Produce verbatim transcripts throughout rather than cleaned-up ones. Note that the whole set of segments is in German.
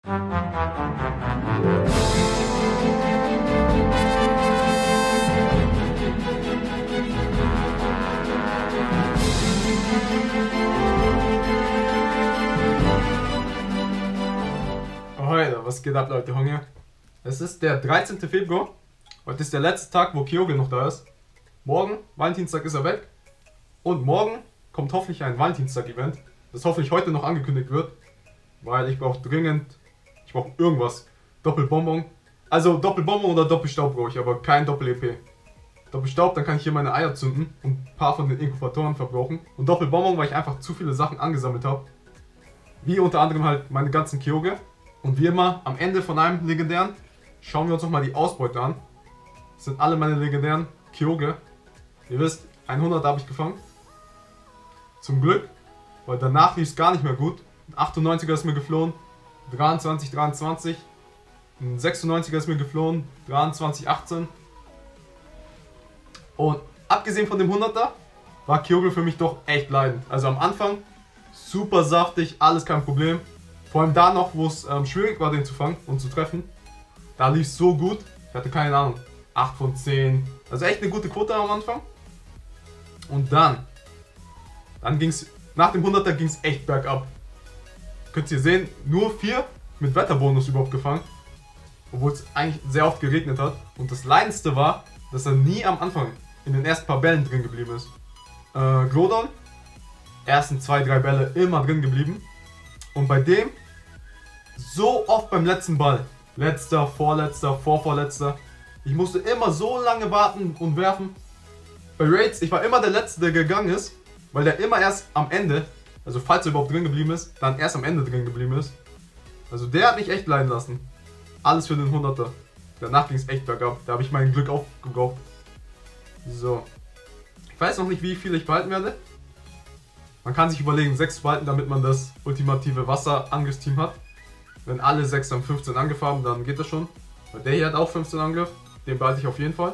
Alter, was geht ab, Leute, Hunger? Es ist der dreizehnte Februar. Heute ist der letzte Tag, wo Kyogre noch da ist. Morgen, Valentinstag, ist er weg. Und morgen kommt hoffentlich ein Valentinstag-Event, das hoffentlich heute noch angekündigt wird. Weil ich brauche dringend, ich brauche irgendwas. Doppelbonbon. Also Doppelbonbon oder Doppelstaub brauche ich, aber kein Doppel-E P. Doppelstaub, dann kann ich hier meine Eier zünden und ein paar von den Inkubatoren verbrauchen. Und Doppelbonbon, weil ich einfach zu viele Sachen angesammelt habe. Wie unter anderem halt meine ganzen Kyogre. Und wie immer, am Ende von einem legendären, schauen wir uns nochmal die Ausbeute an. Das sind alle meine legendären Kyogre. Ihr wisst, hundert habe ich gefangen. Zum Glück, weil danach lief es gar nicht mehr gut. Ein achtundneunziger ist mir geflohen, dreiundzwanzig, dreiundzwanzig. Ein sechsundneunziger ist mir geflohen, dreiundzwanzig, achtzehn. Und abgesehen von dem hunderter war Kyogre für mich doch echt leidend. Also am Anfang super saftig, alles kein Problem. Vor allem da noch, wo es ähm, schwierig war, den zu fangen und zu treffen. Da lief es so gut. Ich hatte keine Ahnung, acht von zehn. Also echt eine gute Quote am Anfang. Und dann, dann ging es, nach dem hunderter ging es echt bergab. Könnt ihr sehen, nur vier mit Wetterbonus überhaupt gefangen. Obwohl es eigentlich sehr oft geregnet hat. Und das Leidendste war, dass er nie am Anfang in den ersten paar Bällen drin geblieben ist. Äh, Groudon, ersten zwei, drei Bälle immer drin geblieben. Und bei dem so oft beim letzten Ball. Letzter, vorletzter, vorvorletzter. Ich musste immer so lange warten und werfen. Bei Raids, ich war immer der Letzte, der gegangen ist. Weil der immer erst am Ende, also falls er überhaupt drin geblieben ist, dann erst am Ende drin geblieben ist. Also der hat mich echt leiden lassen. Alles für den hunderter. Danach ging es echt bergab. Da habe ich mein Glück auch gebraucht. So. Ich weiß noch nicht, wie viel ich behalten werde. Man kann sich überlegen, sechs zu behalten, damit man das ultimative Wasser-Angriffsteam hat. Wenn alle sechs dann fünfzehn Angriff haben, dann geht das schon. Weil der hier hat auch fünfzehn Angriff. Den behalte ich auf jeden Fall.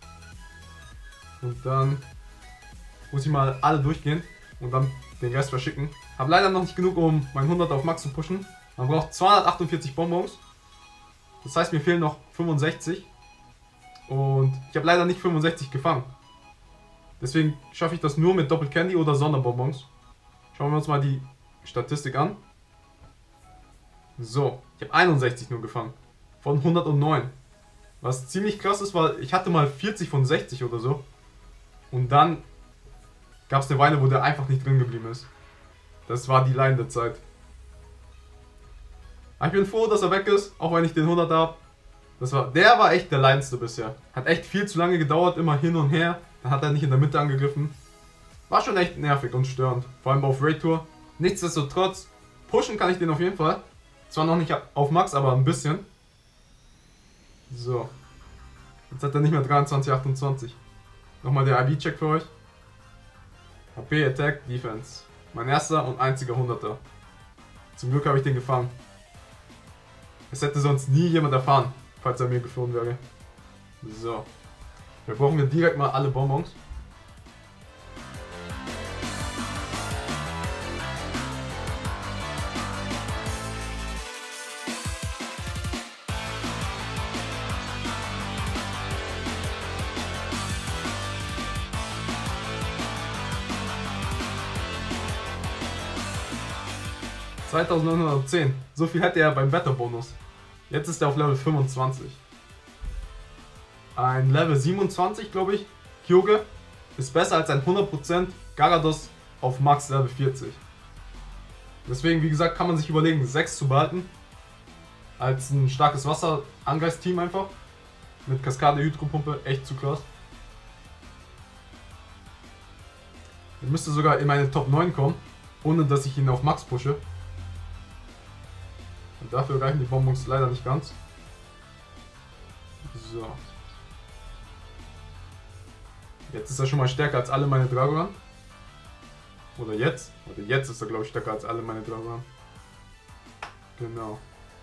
Und dann muss ich mal alle durchgehen und dann den Rest verschicken. Habe leider noch nicht genug, um mein hundert auf Max zu pushen. Man braucht zweihundertachtundvierzig Bonbons. Das heißt, mir fehlen noch fünfundsechzig. Und ich habe leider nicht fünfundsechzig gefangen. Deswegen schaffe ich das nur mit Doppel-Candy oder Sonderbonbons. Schauen wir uns mal die Statistik an. So, ich habe einundsechzig nur gefangen. Von hundertneun. Was ziemlich krass ist, weil ich hatte mal vierzig von sechzig oder so. Und dann gab es eine Weile, wo der einfach nicht drin geblieben ist. Das war die leidende Zeit. Aber ich bin froh, dass er weg ist, auch wenn ich den hundert habe. Das war, der war echt der leidendste bisher. Hat echt viel zu lange gedauert, immer hin und her. Dann hat er nicht in der Mitte angegriffen. War schon echt nervig und störend. Vor allem auf Raid Tour. Nichtsdestotrotz, pushen kann ich den auf jeden Fall. Zwar noch nicht auf Max, aber ein bisschen. So. Jetzt hat er nicht mehr dreiundzwanzig, achtundzwanzig. Nochmal der I B-Check für euch. H P, Attack, Defense. Mein erster und einziger hunderter. Zum Glück habe ich den gefangen. Es hätte sonst nie jemand erfahren, falls er mir geflohen wäre. So. Wir brauchen wir direkt mal alle Bonbons. zweitausendneunhundertzehn. So viel hätte er beim Wetterbonus. Jetzt ist er auf Level fünfundzwanzig. Ein Level siebenundzwanzig, glaube ich, Kyogre ist besser als ein hundert Prozent Gyarados auf Max Level vierzig. Deswegen, wie gesagt, kann man sich überlegen, sechs zu behalten. Als ein starkes Wasser-Angriffsteam einfach. Mit Kaskade, Hydropumpe, echt zu krass. Er müsste sogar in meine Top neun kommen, ohne dass ich ihn auf Max pushe. Und dafür reichen die Bonbons leider nicht ganz. So. Jetzt ist er schon mal stärker als alle meine Dragoran. Oder jetzt. Oder jetzt ist er, glaube ich, stärker als alle meine Dragoran. Genau.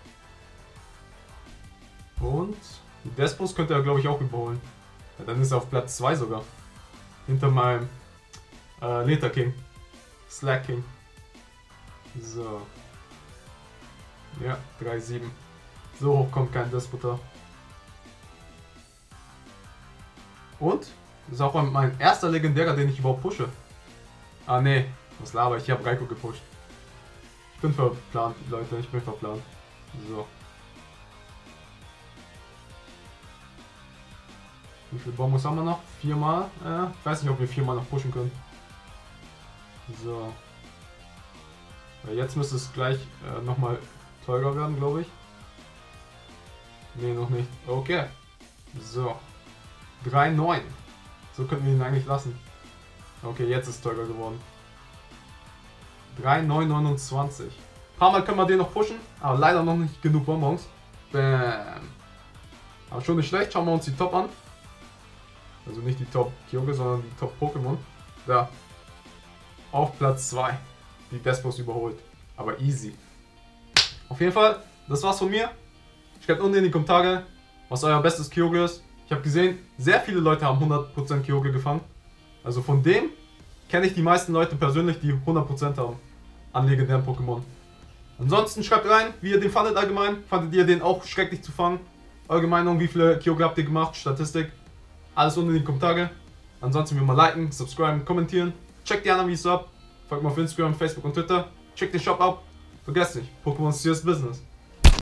Und die Despos könnte er, glaube ich, auch überholen. Ja, dann ist er auf Platz zwei sogar. Hinter meinem äh, Leta King. Slack King. So. Ja, drei sieben. So hoch kommt kein Despoter. Und? Das ist auch mein erster Legendärer, den ich überhaupt pushe. Ah ne, was laber ich? Ich habe Raikou gepusht. Ich bin verplant, Leute, ich bin verplant. So. Wie viele Bonbons haben wir noch? Viermal? Äh, ich weiß nicht, ob wir viermal noch pushen können. So. Jetzt müsste es gleich äh, nochmal teurer werden, glaube ich. Ne, noch nicht. Okay. So. drei neun. So könnten wir ihn eigentlich lassen. Okay, jetzt ist es teurer geworden. drei neun neunundzwanzig. Ein paar Mal können wir den noch pushen, aber leider noch nicht genug Bonbons. Bam. Aber schon nicht schlecht. Schauen wir uns die Top an. Also nicht die Top Kyogre, sondern die Top Pokémon. Da. Auf Platz zwei. Die Despos überholt. Aber easy. Auf jeden Fall, das war's von mir. Schreibt unten in die Kommentare, was euer bestes Kyogre ist. Ich habe gesehen, sehr viele Leute haben hundert Prozent Kyogre gefangen. Also von dem kenne ich die meisten Leute persönlich, die hundert Prozent haben an legendären Pokémon. Ansonsten schreibt rein, wie ihr den fandet allgemein. Fandet ihr den auch schrecklich zu fangen? Eure Meinung, wie viele Kyogre habt ihr gemacht? Statistik. Alles unten in die Kommentare. Ansonsten wie mal liken, subscriben, kommentieren. Checkt die anderen Videos ab. Folgt mir auf Instagram, Facebook und Twitter. Checkt den Shop ab. Vergesst nicht, Pokémon ist serious business.